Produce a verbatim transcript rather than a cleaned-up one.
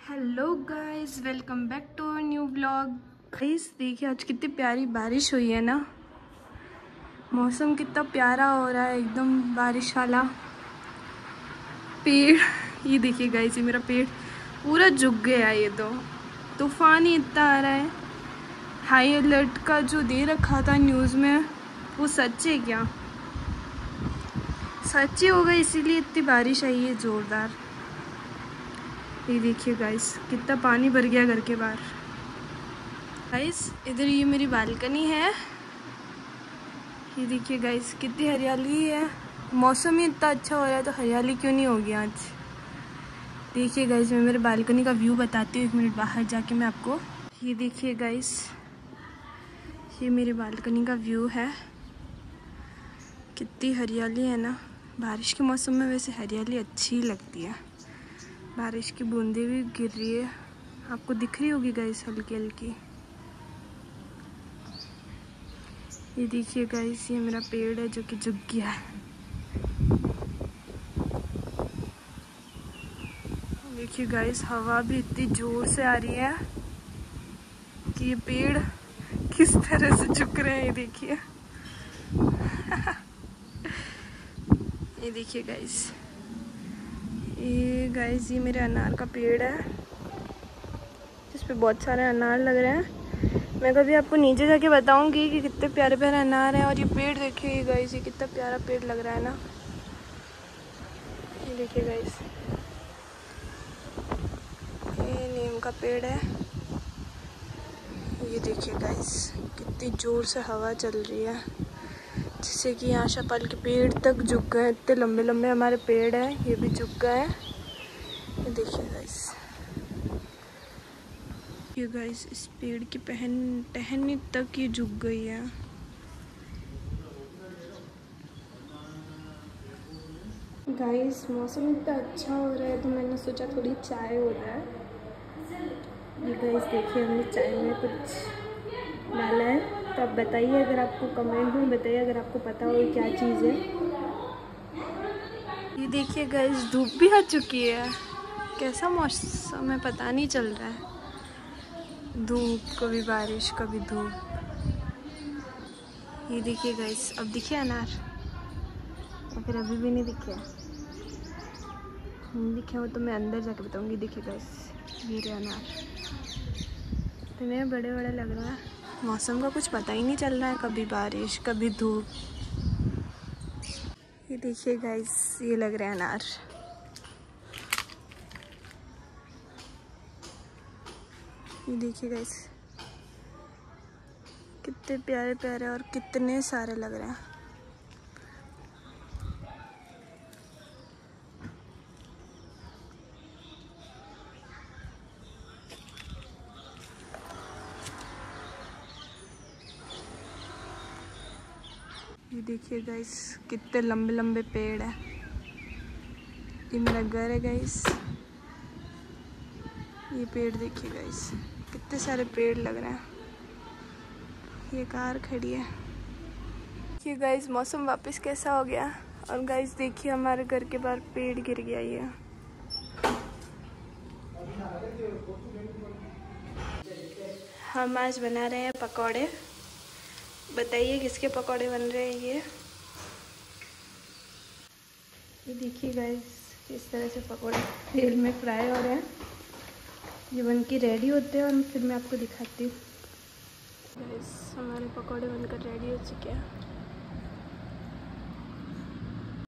Hello guys, welcome back to our new blog. Guys देखिए आज कितनी प्यारी बारिश हुई है ना। मौसम कितना प्यारा हो रहा है, एकदम बारिश वाला। पेड़ ये देखिए गाइस, ये मेरा पेड़ पूरा झुक गया। ये तो तूफान ही इतना आ रहा है। हाई अलर्ट का जो दे रखा था न्यूज़ में, वो सच है क्या? सच ही होगा, इसीलिए इतनी बारिश आई है ज़ोरदार। ये देखिए गाइस कितना पानी भर गया घर के बाहर। गाइस इधर ये मेरी बालकनी है। ये देखिए गाइस कितनी हरियाली है। मौसम ही इतना अच्छा हो रहा है तो हरियाली क्यों नहीं होगी आज। देखिए गाइस मैं मेरे बालकनी का व्यू बताती हूँ, एक मिनट बाहर जाके मैं आपको। ये देखिए गाइस, ये मेरे बालकनी का व्यू है। कितनी हरियाली है ना। बारिश के मौसम में वैसे हरियाली अच्छी लगती है। बारिश की बूंदें भी गिर रही है, आपको दिख रही होगी गाइस हल्की हल्की। ये देखिए गाइस, ये मेरा पेड़ है जो कि झुक गया है। देखिए गाइस हवा भी इतनी जोर से आ रही है कि ये पेड़ किस तरह से झुक रहे हैं। ये देखिए ये देखिए गाइस, ये गाइस ये मेरे अनार का पेड़ है जिस पे बहुत सारे अनार लग रहे हैं। मैं कभी आपको नीचे जाके बताऊंगी कि कितने प्यारे प्यारे अनार हैं। और ये पेड़ देखिए गाइस, ये कितना प्यारा पेड़ लग रहा है ना। ये देखिए गाइस, ये नीम का पेड़ है। ये देखिए गाइस कितनी जोर से हवा चल रही है जिससे कि यहाँ शपल के पेड़ तक झुक गए। इतने लंबे लंबे हमारे पेड़ हैं, ये भी झुक गए हैं। ये देखिए गाइस, ये गाइस इस पेड़ की पहन टहनी तक ये झुक गई है। गाइस मौसम इतना अच्छा हो रहा है तो मैंने सोचा थोड़ी चाय हो जाए। ये गाइस देखिए हमने चाय में कुछ डाला है, तो आप बताइए, अगर आपको कमेंट में बताइए अगर आपको पता हो क्या चीज़ है। ये देखिए गाइस धूप भी आ चुकी है। कैसा मौसम है पता नहीं चल रहा है। धूप, कभी बारिश कभी धूप। ये देखिए गाइस, अब दिखे अनार या फिर अभी भी नहीं दिखे? नहीं दिखे हो तो मैं अंदर जाके बताऊंगी। देखिए गाइस ये रहे अनार, इतने बड़े बड़े लग रहा है। मौसम का कुछ पता ही नहीं चल रहा है, कभी बारिश कभी धूप। ये देखिए गाइस ये लग रहे हैं अनार। ये देखिए गाइस कितने प्यारे प्यारे और कितने सारे लग रहे हैं। ये देखिए गाइस कितने लंबे लंबे पेड़ हैं। ये मेरा घर है गाइस। ये पेड़ देखिए गाइस, कितने सारे पेड़ लग रहे हैं। ये कार खड़ी है। देखिए गाइस मौसम वापस कैसा हो गया। और गाइस देखिए हमारे घर के बाहर पेड़ गिर गया। ये हम आज बना रहे हैं पकौड़े। बताइए किसके पकौड़े बन रहे हैं। ये ये देखिए गाइस किस तरह से पकौड़े तेल में फ्राई हो रहे हैं। ये बन के रेडी होते हैं और फिर मैं आपको दिखाती हूँ। गाइस हमारे पकौड़े बनकर रेडी हो चुके हैं।